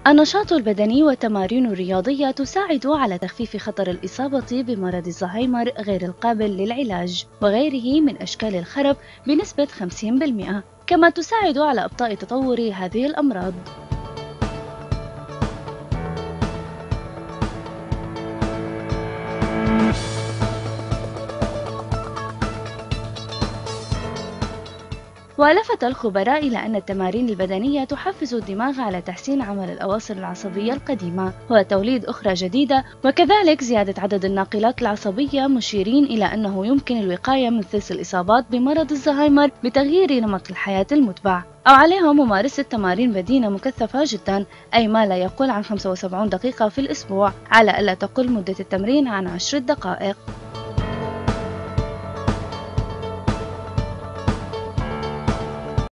النشاط البدني والتمارين الرياضية تساعد على تخفيف خطر الإصابة بمرض الزهايمر غير القابل للعلاج وغيره من أشكال الخرف بنسبة 50%، كما تساعد على إبطاء تطور هذه الأمراض. ولفت الخبراء إلى أن التمارين البدنية تحفز الدماغ على تحسين عمل الأواصر العصبية القديمة وتوليد أخرى جديدة، وكذلك زيادة عدد الناقلات العصبية، مشيرين إلى أنه يمكن الوقاية من ثلث الإصابات بمرض الزهايمر بتغيير نمط الحياة المتبع، أو عليهم ممارسة تمارين بدينة مكثفة جدا، أي ما لا يقل عن 75 دقيقة في الأسبوع، على ألا تقل مدة التمرين عن 10 دقائق.